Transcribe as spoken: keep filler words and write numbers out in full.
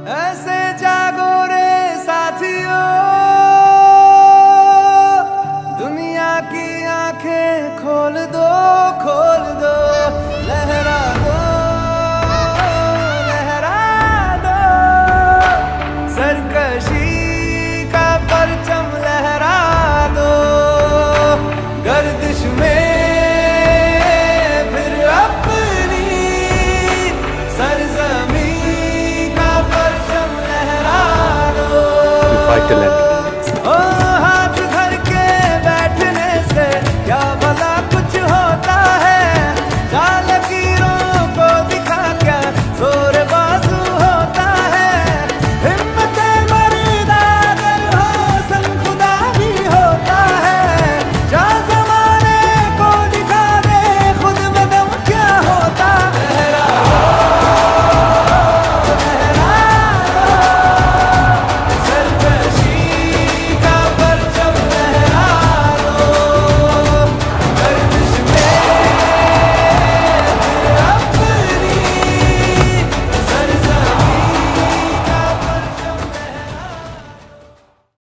ऐसे जागो रे साथियों, दुनिया की आंखें खोल दो, खोल दो, लहरा दो, लहरा दो, सरकशी का परचम लहरा दो, गर्दिश में फिर अपनी सरजमी का परचम लहरा दो। Vital